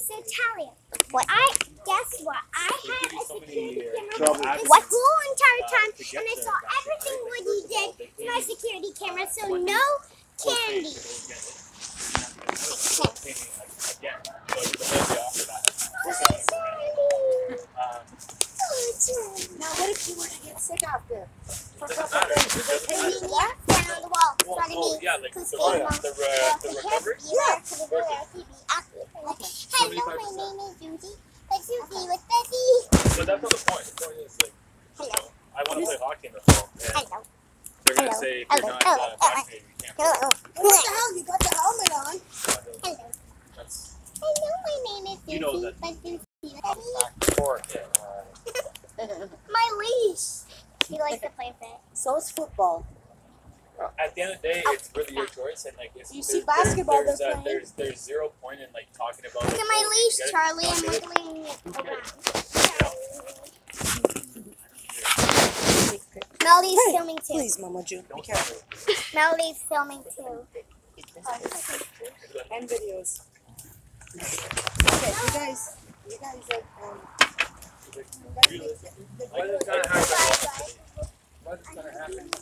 so Talia, guess what? I had a security camera this What? whole entire time, and I saw everything Woody did to my security camera, so no candy. Now, what if you were to get sick out there? For a Doesn't couple of matter. days, do they pay you for that? Stand on the wall. Well, Started me. yeah, like the recovery. Hello, my name is Judy. Let's do with Betty. But that's not the point. The point is, like, Hello. I want to play hockey in the fall. And Hello. they're going to say, if you're not vaccinated, you can't play. Hello. What the hell? You got the helmet on. Hello. That's, Hello, my name is You know Susie. that. Let's do with Betty. My leash. She likes to play with it. So is football. at the end of the day, it's really your choice, and like it's, You see basketball, there's, they're playing. there's 0 point in like talking about. Look at my leash, Charlie. I'm wiggling it around. Melody's filming too. Please, Mama June, be careful. Melody's filming too. And videos. Okay, you guys What is gonna happen? Bye, guys. What is gonna happen?